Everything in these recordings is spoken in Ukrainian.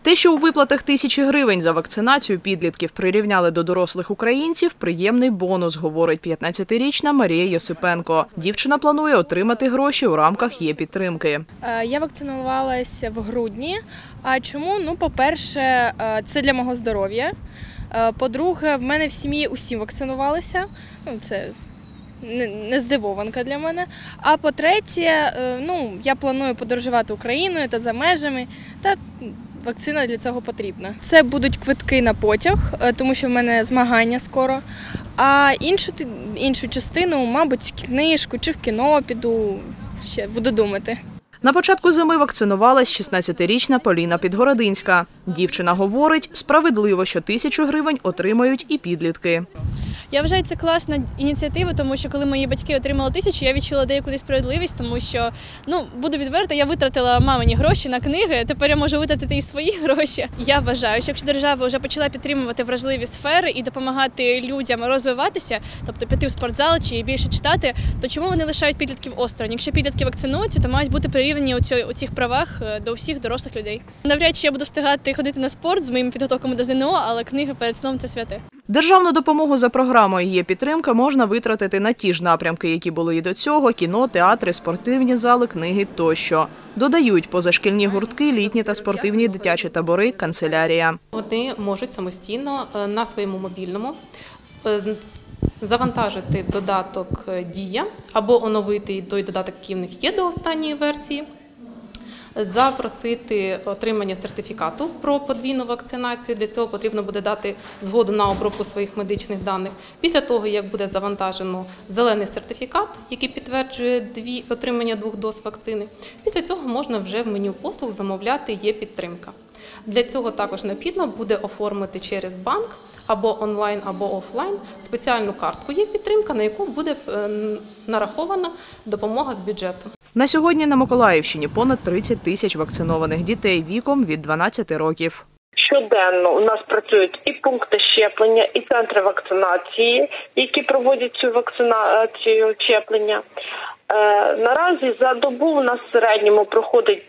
Те, що у виплатах 1000 гривень за вакцинацію підлітків прирівняли до дорослих українців – приємний бонус, говорить 15-річна Марія Йосипенко. Дівчина планує отримати гроші у рамках є-підтримки. Я вакцинувалася в грудні. А чому? По-перше, це для мого здоров'я. По-друге, в мене в сім'ї усі вакцинувалися. Це не здивованка для мене. А по-третє, я планую подорожувати Україною та за межами. Вакцина для цього потрібна. Це будуть квитки на потяг, тому що в мене змагання скоро. А іншу частину, мабуть, книжку чи в кіно піду, ще буду думати. На початку зими вакцинувалась 16-річна Поліна Підгородинська. Дівчина говорить, справедливо, що 1000 гривень отримають і підлітки. Я вважаю, це класна ініціатива, тому що коли мої батьки отримали 1000, я відчула деяку несправедливість, тому що, буду відверта, я витратила мамині гроші на книги, тепер я можу витратити і свої гроші. Я вважаю, що якщо держава вже почала підтримувати вразливі сфери і допомагати людям розвиватися, тобто піти в спортзал чи більше читати, то чому вони лишають підлітків осторонь? Якщо підлітки вакцинуються, то мають бути прирівняні у цих правах до всіх дорослих людей. Навряд чи я буду встигати ходити на спорт з моїми підготовками до ЗНО, але книги перед сном – це святе. Державну допомогу за програмою «Є-підтримка» можна витратити на ті ж напрямки, які були і до цього – кіно, театри, спортивні зали, книги тощо. Додають позашкільні гуртки, літні та спортивні дитячі табори, канцелярія. Вони можуть самостійно на своєму мобільному завантажити додаток «Дія» або оновити той додаток, який в них є до останньої версії, запросити отримання сертифікату про подвійну вакцинацію. Для цього потрібно буде дати згоду на обробку своїх медичних даних. Після того, як буде завантажено зелений сертифікат, який підтверджує отримання 2 доз вакцини, після цього можна вже в меню послуг замовляти «Є-підтримка». Для цього також необхідно буде оформити через банк або онлайн, або офлайн спеціальну картку «Є-підтримка», на яку буде нарахована допомога з бюджету. На сьогодні на Миколаївщині понад 30 тисяч вакцинованих дітей віком від 12 років. Щоденно у нас працюють і пункти щеплення, і центри вакцинації, які проводять цю вакцинацію щеплення. Наразі за добу у нас в середньому проходить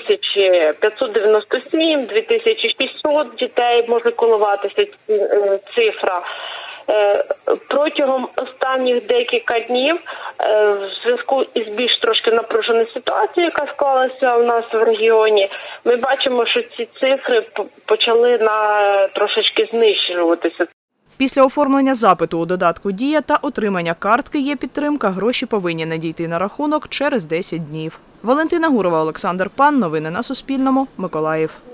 2597, 2600 дітей, може коливатися цифра. Протягом останніх декілька днів в зв'язку із більш трошки напруженою ситуацією, яка склалася у нас в регіоні, ми бачимо, що ці цифри почали трошечки знижуватися. Після оформлення запиту у додатку «Дія» та отримання картки «Є-підтримка» гроші повинні надійти на рахунок через 10 днів. Валентина Гурова, Олександр Пан. Новини на Суспільному. Миколаїв.